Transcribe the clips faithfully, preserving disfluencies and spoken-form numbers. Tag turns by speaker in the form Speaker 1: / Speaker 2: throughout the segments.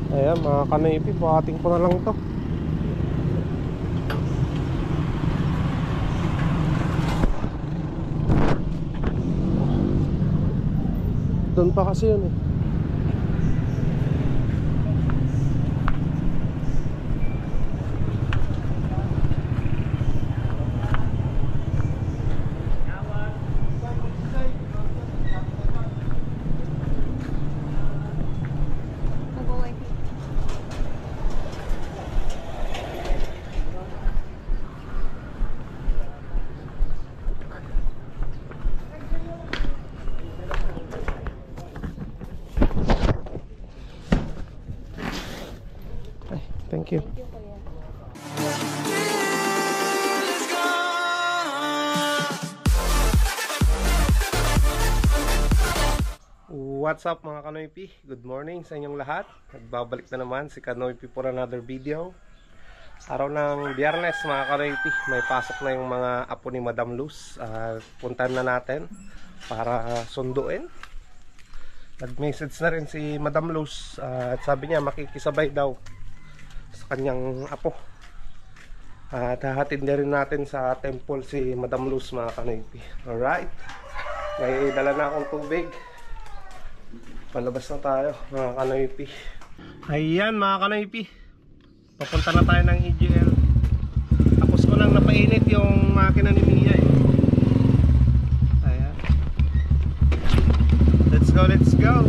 Speaker 1: Ayan mga kanipi, buhating ko na lang to. Doon pa kasi yun eh. Thank you. What's up mga Kanoypi? Good morning sa inyong lahat. Nagbabalik na naman si Kanoypi for another video. Araw ng Biyernes mga Kanoypi, may pasok na yung mga apo ni Madam Luz. uh, Puntahan na natin para sunduin. Nag-message na rin si Madam Luz uh, at sabi niya makikisabay daw sa kanyang apo. At hahatid na rin natin sa temple si Madam Luz mga Kanoypi. Alright, may dala na akong tubig. Palabas na tayo mga Kanoypi. Ayan mga Kanoypi, papunta na tayo ng E G L. Tapos ko lang napainit yung makina ni Mia eh. Ayan. Let's go, let's go.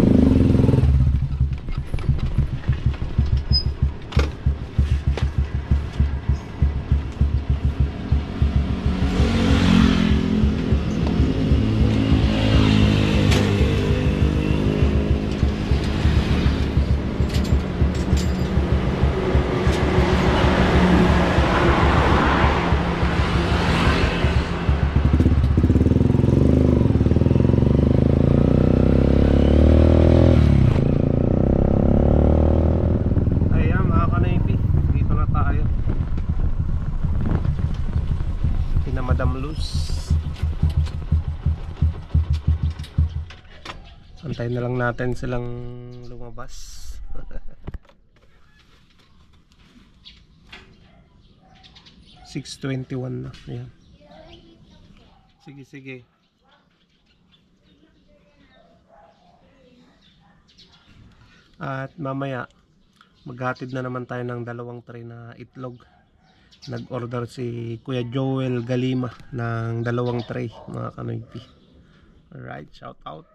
Speaker 1: Madam Luz. Antayin na lang natin silang lumabas. six twenty-one na. Ayan. Sige sige. At mamaya maghatid na naman tayo ng dalawang tray na itlog. Nag-order si Kuya Joel Galima ng dalawang tray mga Kanoypi. Alright, shout out.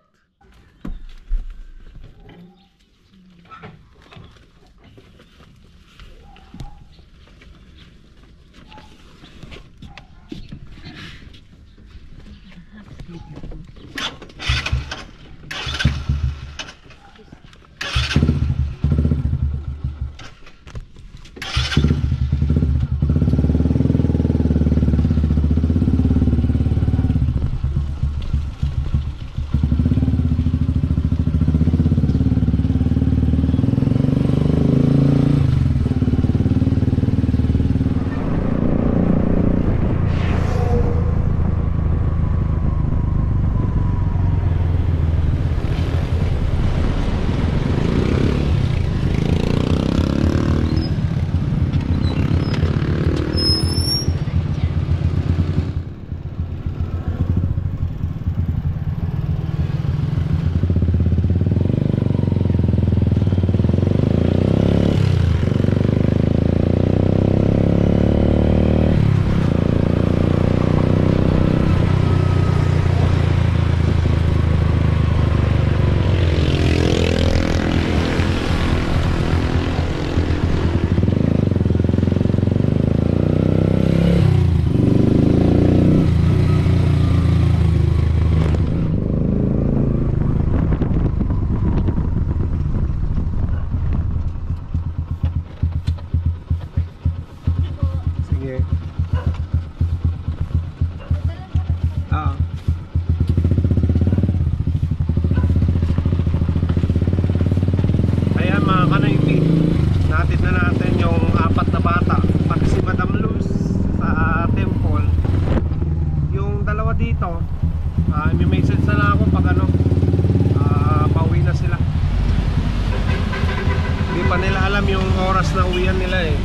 Speaker 1: pa nila alam yung oras na uwian nila eh.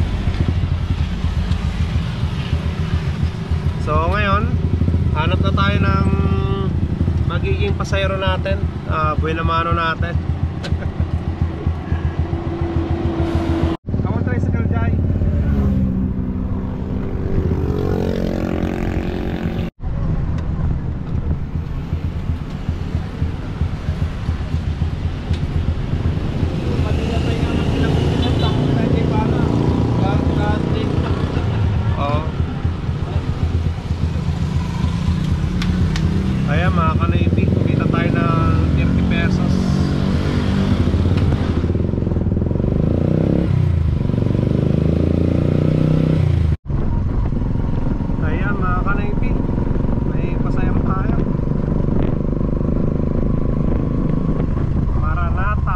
Speaker 1: So ngayon, hanap na tayo ng magiging pasayro natin, uh, buhay na mano natin. Ako tricycle jay. Ayan mga kanoypi, kumita tayo ng thirty pesos. Ayan mga kanoypi, may pasayang tayo. Maranata.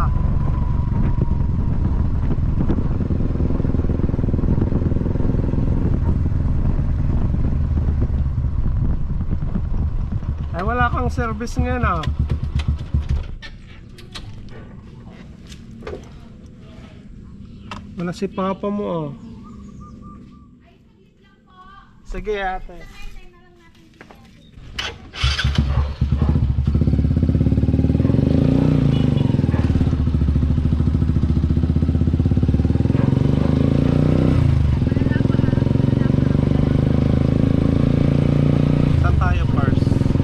Speaker 1: Ay wala kang service ngayon ah. Wala si papa mo ah. Sige ate. Saan tayo first?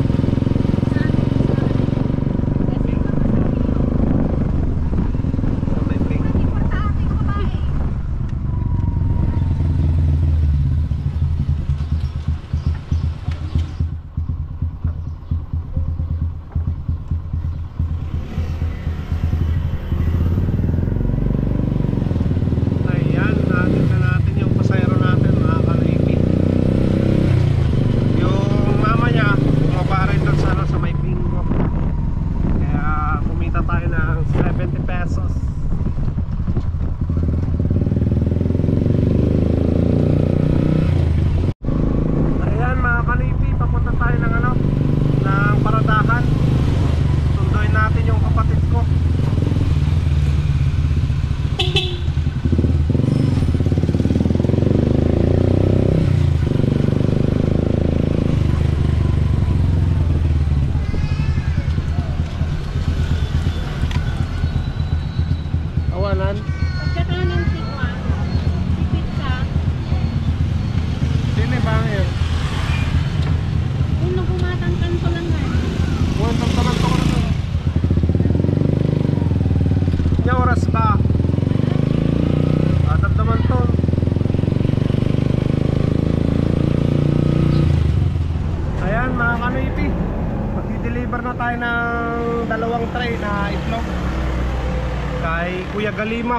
Speaker 1: Tayo ng dalawang tray na itlog kay Kuya Galima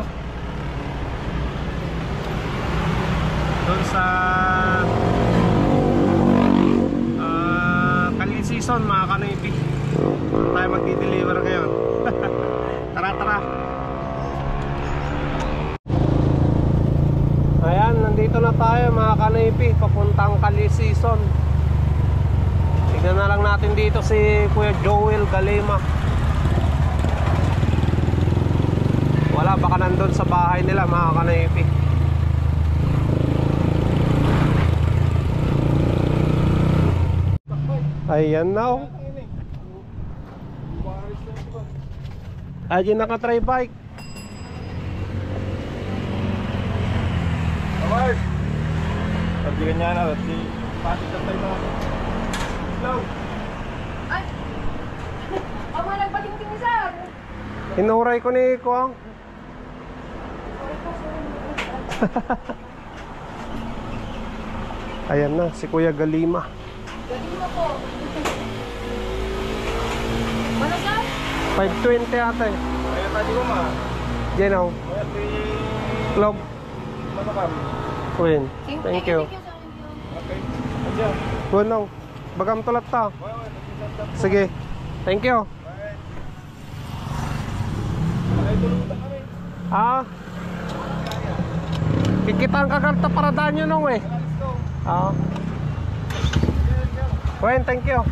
Speaker 1: doon sa uh, Kali Season mga kanoypi. Tayo magdi-deliver ngayon. Tara tara. Ayan, nandito na tayo mga kanoypi, papuntang Kali Season. Tignan na lang natin dito si Kuya Joel Galima. Wala, baka nandun sa bahay nila mga kanoypi. Ayan na oh. Ayan naka-try bike.
Speaker 2: Award! Pagbigan niya na, si Pati sa tayo na.
Speaker 3: Ay! Ang mga nagbating-ting ni Sir!
Speaker 1: Hinuray ko ni Kuang. Ayan na, si Kuya Galima.
Speaker 3: Galima po. Ano Sir?
Speaker 1: five twenty ate.
Speaker 2: Kaya tadi ko ma.
Speaker 1: Yan o.
Speaker 2: Kaya si...
Speaker 1: Log.
Speaker 2: Masakam.
Speaker 1: Queen. Thank you.
Speaker 2: Okay. Andiyan.
Speaker 1: Gunong. Bagam tulat ta. Sige. Thank you. Ah. Kikita ang kakarta para daan nyo nung eh. Ah. Well, thank you.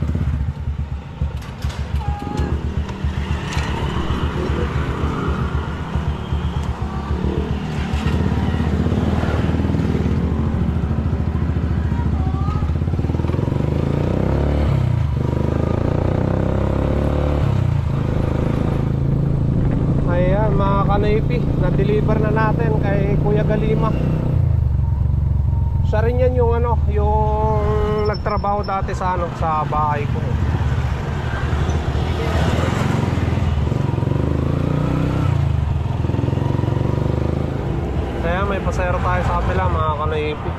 Speaker 1: Ayan mga kanoypi, na-deliver na natin kay Kuya Galima. Siya rin yan yung ano, yung nagtrabaho dati sa ano, sa bahay ko. Kaya may pasayro tayo sa kabila mga kanoypi.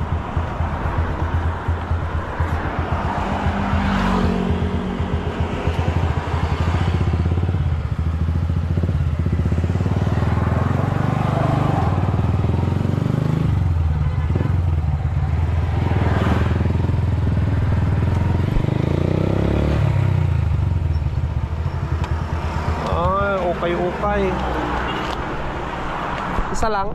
Speaker 1: Ukay-ukay. Isa lang.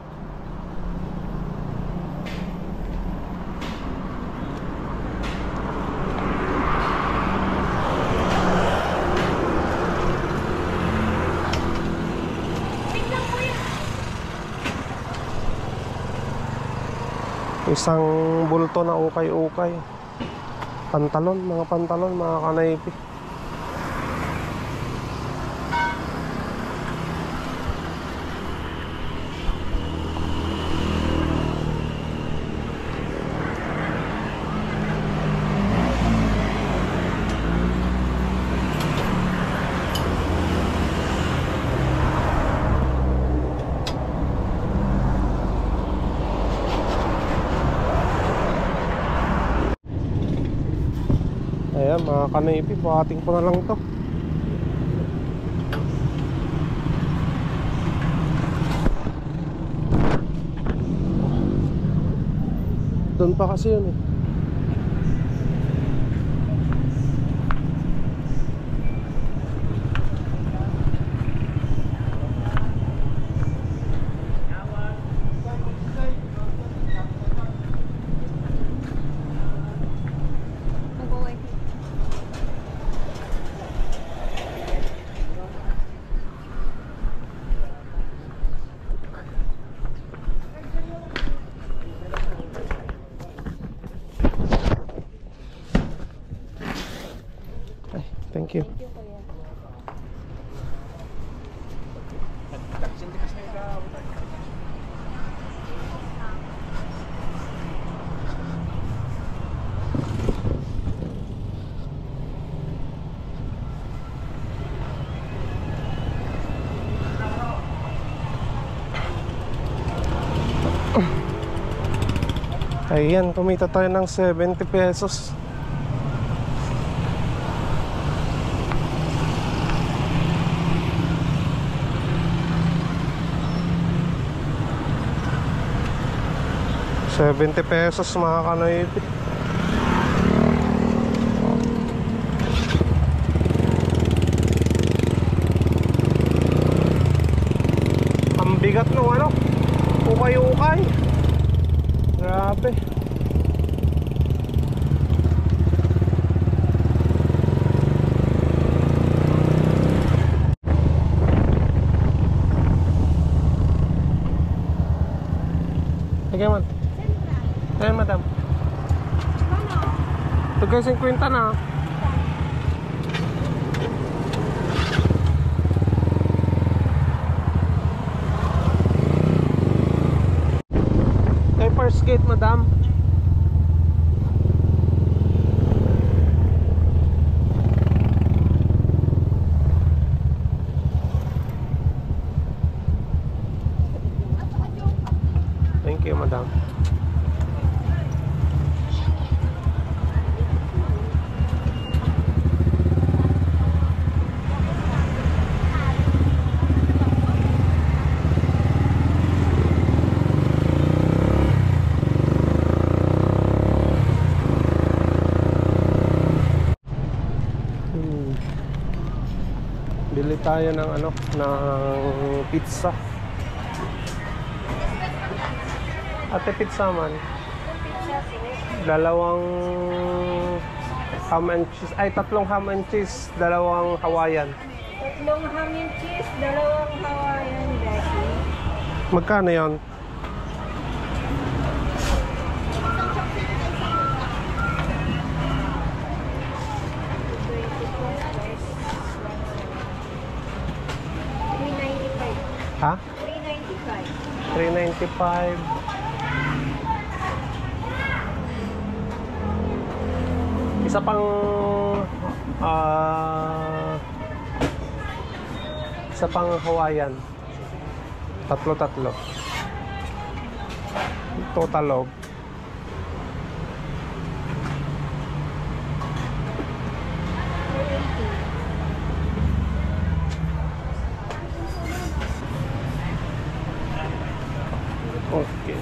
Speaker 1: Isang bulto na ukay-ukay. Pantalon, mga pantalon, mga kanaypi. Ayan mga kanaypi, buhating ko na lang to. Doon pa kasi yun eh. Thank you.
Speaker 3: Thank you, kuya.
Speaker 1: Ayan, kumita tayo ng seventy pesos. seventy pesos mga kanoypi. Ang bigat nung ano, ukay-ukay. Grabe. Okay man. Eh madam. Tugay fifty na. Kay first gate madam. Thank you madam. Bili tayo ng ano, ng pizza. Ate, pizza man. Dalawang ham and cheese. Ay, tatlong ham and cheese, dalawang Hawaiian.
Speaker 3: Tatlong ham and cheese, dalawang Hawaiian, Becky.
Speaker 1: Magkano yon?
Speaker 3: three ninety-five.
Speaker 1: Ha?
Speaker 3: three ninety-five.
Speaker 1: three ninety-five. Isa pang ah isa pang Hawaiian. Tatlo-tatlo. Total log. Okay.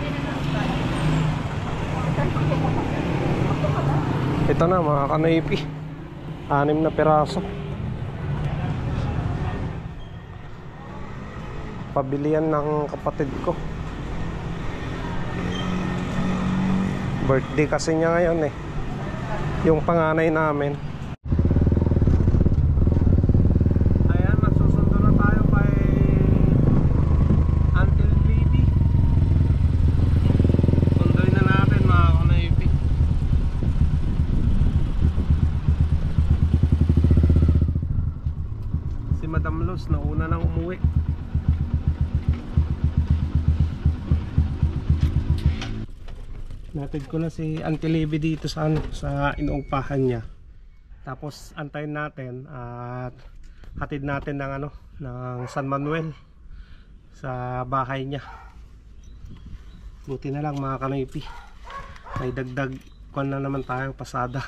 Speaker 1: Ito na mga kanoypi. Anim na piraso. Pabilihan ng kapatid ko. Birthday kasi niya ngayon eh. Yung panganay namin. Ayan, magsusundo na tayo kay Uncle Lady. Sunduin na natin mga kanoypi. Si Madam Luz nauna nang umuwi. Natid ko na si Auntie Libby dito sa, ano, sa inuupahan niya. Tapos antayin natin at hatid natin ng ano, ng San Manuel sa bahay niya. Buti na lang mga kanoypi. May dagdag ko na naman tayong pasada.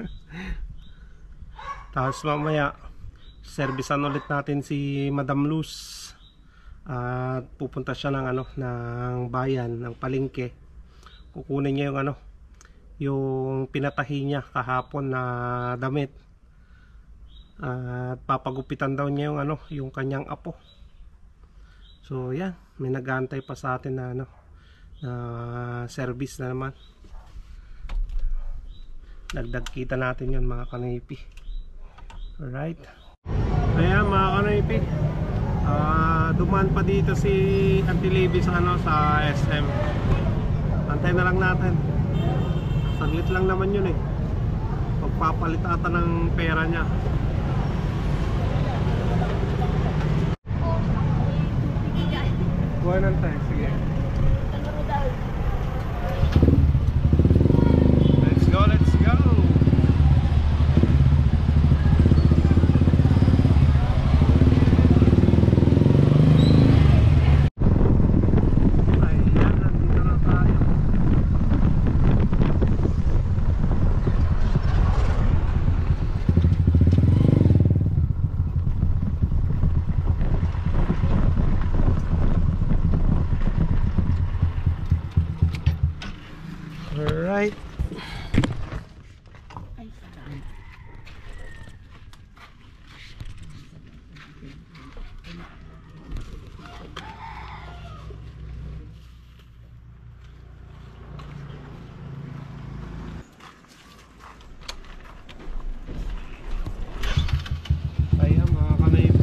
Speaker 1: Tapos mamaya servisan ulit natin si Madam Luz. At pupunta siya ng ano, ng bayan, ng palengke. Kukunin niya yung ano, yung pinatahi niya kahapon na damit. At papagupitan daw niya yung ano, yung kanyang apo. So yan, may nag-aantay pa sa atin na ano, na service na naman. Dagdag kita natin yun mga kanoypi. Alright. Ayan mga kanoypi, uh, dumaan pa dito si Auntie Libby sa ano, sa S M. Antay na lang natin. Saglit lang naman yun eh. Pagpapalit ata ng pera niya. Buwan ng tayo, sige. Let's go, let's go. Alright. Ayan mga kanoypi,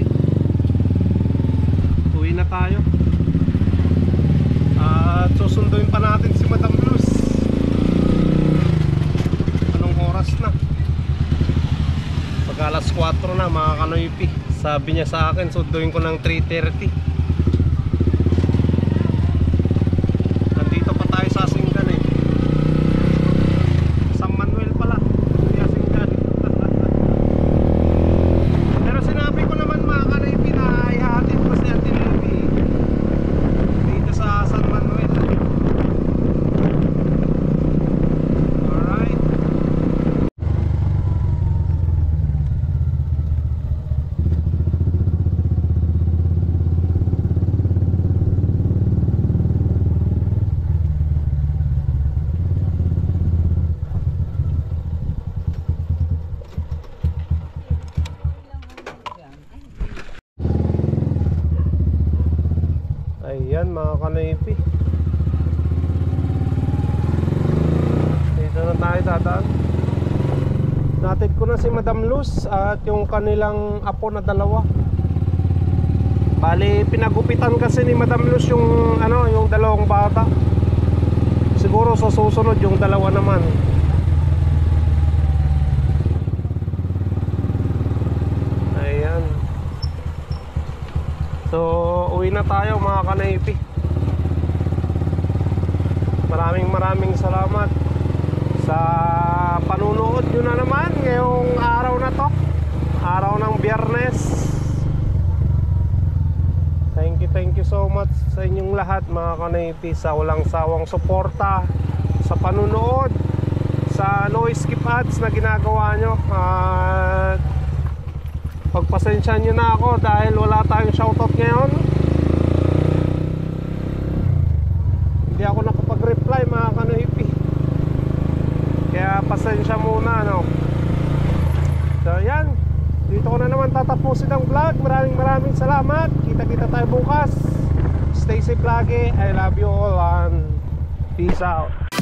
Speaker 1: uwi na tayo. At susunduin pa natin si Madam Luz. Na pag alas kwatro na mga kanoypi, sabi niya sa akin sunduin ko ng three thirty. Nandito pa tayo sa Singgan eh, San Manuel pala, hindi Singgan. Pero sinabi ko naman mga kanoypi na ihahatid ko si Auntie Libby dito sa San Manuel. Ayan mga kanoypi, dito na tayo dadaan. Natid ko na si Madam Luz at yung kanilang apo na dalawa. Bali pinagupitan kasi ni Madam Luz yung ano, yung dalawang bata. Siguro sa susunod yung dalawa naman. Ayan. So uwi na tayo mga kanaypi. Maraming maraming salamat sa panunood nyo na naman ngayong araw na to, araw ng Biyernes. Thank you, thank you so much sa inyong lahat mga kanaypi, sa walang sawang suporta, sa panunood, sa no skip ads na ginagawa nyo. At pagpasensya nyo na ako dahil wala tayong shoutout ngayon. Hindi ako nakapag-reply mga kanoypi, kaya pasensya muna, no? So yan, dito ko na naman tatapusin ang vlog. Maraming maraming salamat. Kita-kita tayo bukas. Stay safe lagi. I love you all and peace out.